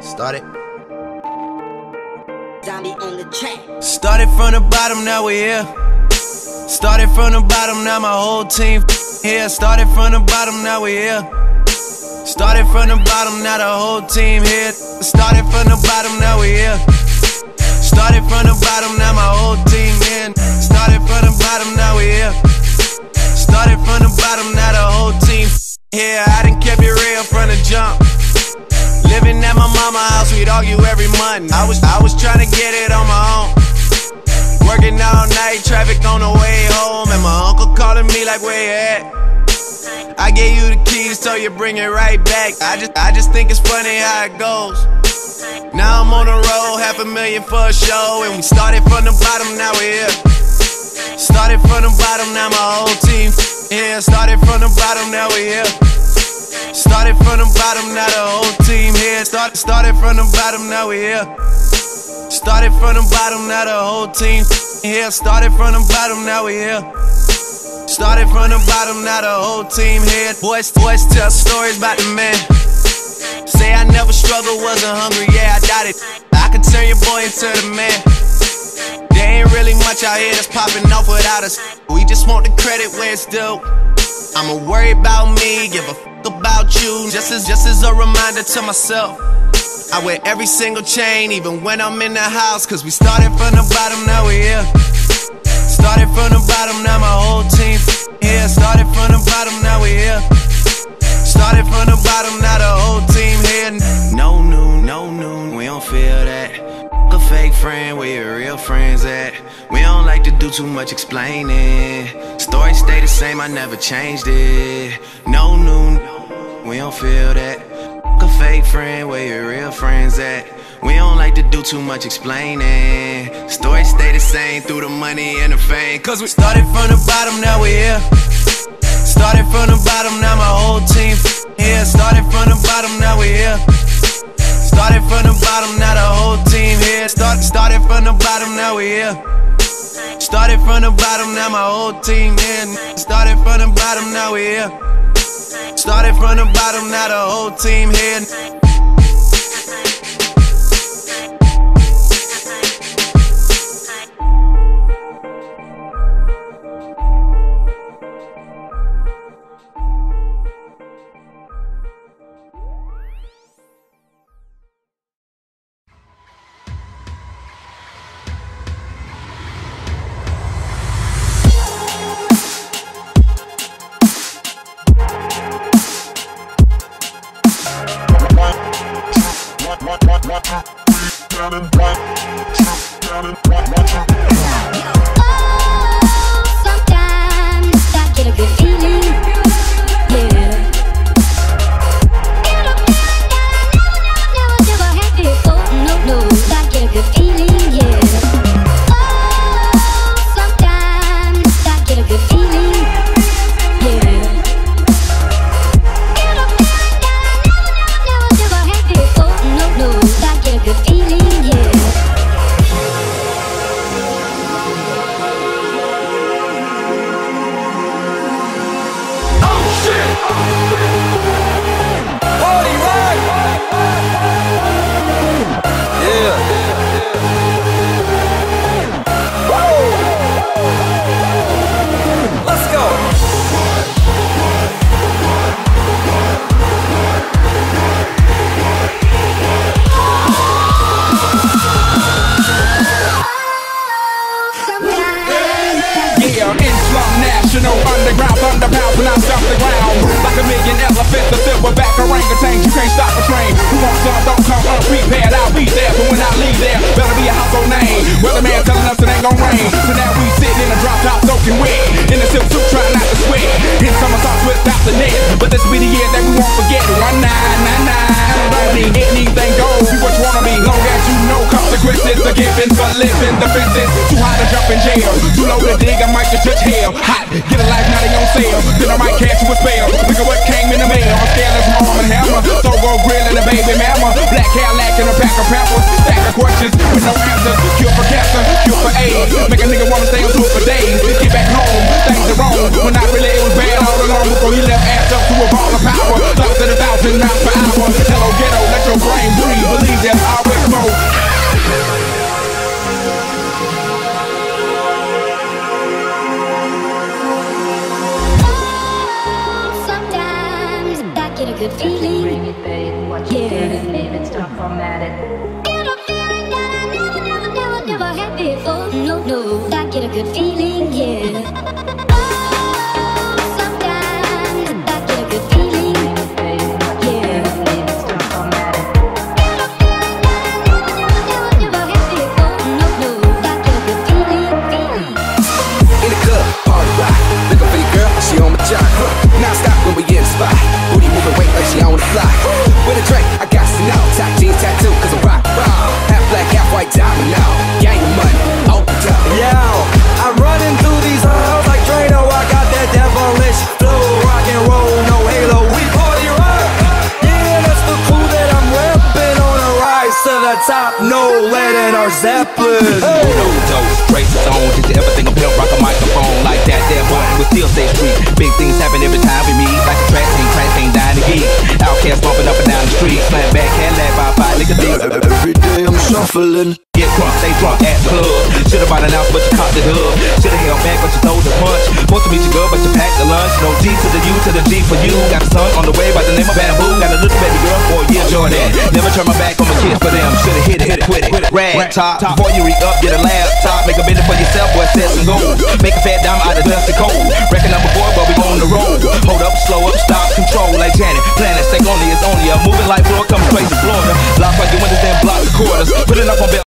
Started. Zombie on the track. Started from the bottom, now we here. Started from the bottom, now my whole team here. Started from the bottom, now we here. Started from the bottom, now the whole team here. Started from the bottom, now we here. Started from the bottom, now my whole team in. Started from the bottom, now we here. Started from the bottom, now the whole team here. I done kept it real from the jump. Living at my mama's house, we'd argue every month. I was trying to get it on my own. Working all night, traffic on the way home, and my uncle calling me like, where you at? I gave you the keys, so you bring it right back. I just think it's funny how it goes. Now I'm on the road, $500,000 for a show, and we started from the bottom, now we're here. Started from the bottom, now my whole team here. Started from the bottom, now we're here. Started from the bottom, now the whole team here. Started from the bottom, now we here. Started from the bottom, now the whole team here. Started from the bottom, now we here. Started from the bottom, now the whole team here. Boys tell stories about the man. Say I never struggled, wasn't hungry, yeah I doubt it. I could turn your boy into the man. There ain't really much out here that's popping off without us. We just want the credit where it's due. I'ma worry about me, give a fuck about you. Just as a reminder to myself, I wear every single chain, even when I'm in the house. Cause we started from the bottom, now we here. Started from the bottom, now my whole team here. Started from the bottom, now we here. Started from the bottom, now the whole team here. No noon, we don't feel that. A fake friend, where your real friends at? We don't like to do too much explaining. Story stay the same, I never changed it. No noon, we don't feel that. A fake friend, where your real friends at? We don't like to do too much explaining. Story stay the same through the money and the fame. Cause we started from the bottom, now we here. Started from the bottom, now my whole team here. Started from the bottom, now we here. Started from the bottom, now the whole team here. Started from the bottom, now we here. Started from the bottom, now my whole team in. Started from the bottom, now we here. Started from the bottom, now the whole team here. Underground thunder pounds when I stop the ground. Like a million elephants, a silverback orangutan. You can't stop a train. Who wants some? Don't come unprepared. I'll be there, but when I leave there, better be a household name. Weatherman telling us it ain't gon' rain. So now we sitting in a drop top soaking wet, in a silk suit trying not to sweat. In summer socks without the net, but this be the year that we won't forget. 1999. Don't need anything goes. Be what you wanna be, long as you know consequences are given for living. Defenses too high to jump in jail, too low to dig. I might just touch hell. Hot, get a life now they on sale. Then I might catch you a spell. Look at what came in the mail. I'm scaleless, my arm and hammer. So go grill and a baby mama. Black Cadillac and a pack of pampers. Stack of questions with no answers. Cure for cancer, cure for AIDS. Make a nigga wanna stay on tour for days. Get back home, things are wrong. When not really it was bad all along before he left ass up to a ball of power. Thoughts at 1,000 miles per hour. Hello ghetto, let your brain breathe. Believe good feeling. Yeah. Never had before. No, I get a good feeling. Yeah. She on my jock, non-stop when we in the spot. Booty moving weight like she on the fly. With a drink, I got to know. Top jeans tattoo, cause I rock raw. Half black, half white diamond now. Gang of money, open up. Yo, I'm running through these halls like Drano. I got that devilish flow. Rock and roll, no halo, we party rock. Yeah, that's the crew that I'm reppin'. On a rise to the top, no lead in our Zeppelin. Hey. No dose, traces on. Did you ever think of pimp rock a microphone like that? There, boy, we still stay street. Big things happen every time we meet. Like a track ain't dying to geek. Outcast bumping up and down the street. Slam back, Cadillac by 5 nigga deep. Every day I'm shuffling. Get drunk, stay drunk at the club. Should've bought an ounce, but you caught the dub. Should've held back, but you throw the punch. Supposed to meet you good, but you packed the lunch. No G to the U to the G for you. Got a son on the way by the name of Bamboo. Got a little baby girl for a year, Jordan. Never turn my back on my kids for them. Should've hit it, quit it. Rag top, before you re-up, get a laptop. Make a business for yourself, boy, set some goals. Make a fat dime out of dusty cold. Reckon number 4, but we on the road. Hold up, slow up, stop, control like Janet. Planet, stay only is only a moving like floor, coming straight to Florida. Block like your windows, then block the quarters. Put it up on belt.